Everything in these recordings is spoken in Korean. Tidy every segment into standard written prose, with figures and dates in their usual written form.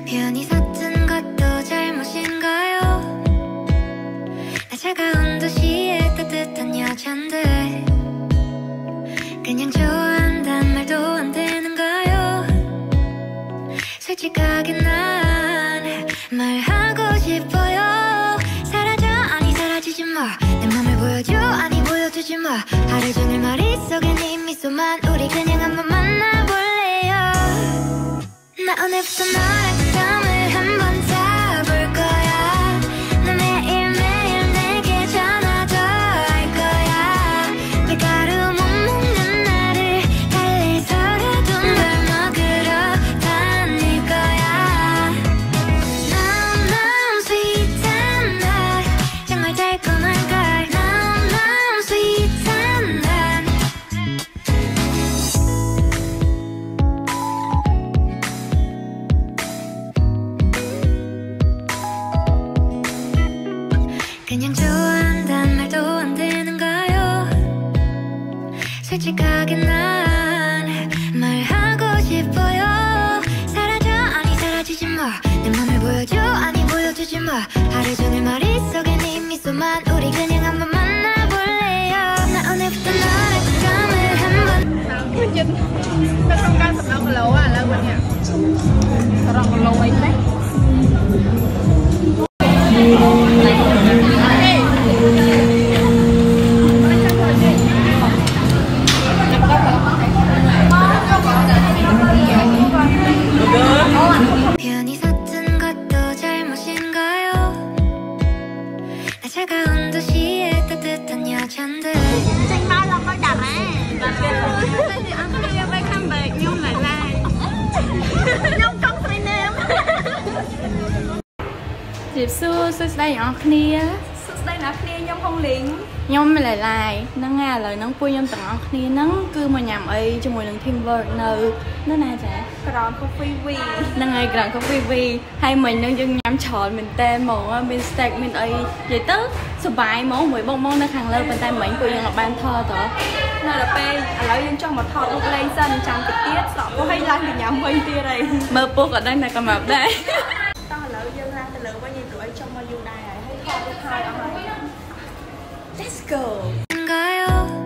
편히 섰던 것도 잘못인가요? 나 차가운 도시의 따뜻한 여잔데 그냥 좋아한단 말도 안 되는가요? 솔직하게 난 말하고 싶어요. 사라져 아니 사라지지 마. 내 맘을 보여줘 아니 보여주지 마. 하루 종일 머릿속에 네 미소만. 우리 그냥 한번 만나볼래요. 나 오늘부터 너랑 잠을 한번 자볼 거야. 너 매일매일 내게 전화도 할 거야. 밀가루 못 먹는 나를 달래서라도 널 먹으러 다닐 거야. Nom nom sweet and hot. 정말 달콤한 걸. Nom nom sweet and hot. 그냥 좋아한단 말도 안 되는가요? 솔직하게 난 말하고 싶어요. 사라져 아니 사라지지 마. 내 맘을 보여줘 아니 보여주지 마. 하루 종일 머릿속에 네 미소만. 우리 그냥 한번 만나볼래요. 나 오늘부터 너랑 잠을 한번. Nó không can sập đầu lỗ à là mình nha. Sập đầu lỗ ấy đấy. 편히 섰던 것도 잘못인가요? 나 차가운 도시의 따뜻한 여잔데 Trên mai là coi đặt ấy. Ăn kia với khăn bệt nhung lại lại. Nhung không phải nêm. ជម្រាបសួរសួស្តីអ្នកនរគ្នាសួស្តីអ្នកគ្នាខ្ញុំហុងលីងខ្ញុំឡាយឡាយហ្នឹងហើយឥឡូវហ្នឹងពួកខ្ញុំទាំងអស់គ្នាហ្នឹងគឺមកញ៉ាំអីជាមួយនឹង teamwork នៅណាចា Ground coffee V ហ្នឹងហើយ Grand Coffee V ហើយមិញហ្នឹងយើងញ៉ាំច្រើនមែនតើហ្មងមាន steak មានអីនិយាយទៅសុបាយហ្មងមួយបងនៅខាងលើប៉ុន្តែមិញពួកយើងអត់បានថតតនៅដល់ពេលឥឡូវយើងចង់មកថតរូបលេងសិនចាំតិចទៀតសក់ពោះឲ្យឡើងទៅញ៉ាំវិញទៀតហើយមើលពោះក៏ដឹងតែកំាប់ដែរតោះឥឡូវយើងឡើងទៅលើវិញយើងទៅឲ្យចុះមកយូរដែរហើយថតរូបហើយអស់ហើយ Let's go 가요.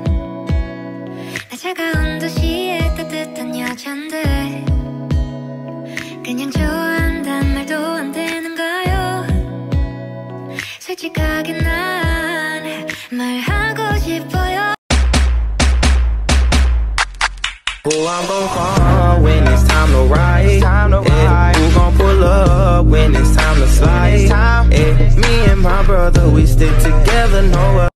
나 차가운 도시의 따뜻한 여잔데 그냥 좋아한단 말도 안 되는가요? 솔직하게 난 말하고 싶어요. Oh, I'm gon' fall when it's time to ride. Who gon' pull up when it's time to slide? Me and my brother, we stick together, no